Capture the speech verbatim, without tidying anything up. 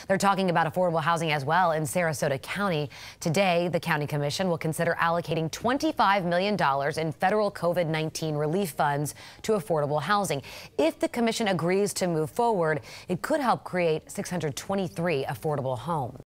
They're talking about affordable housing as well in Sarasota County. Today, the county commission will consider allocating twenty-five million dollars in federal COVID nineteen relief funds to affordable housing. If the commission agrees to move forward, it could help create six hundred twenty-three affordable homes.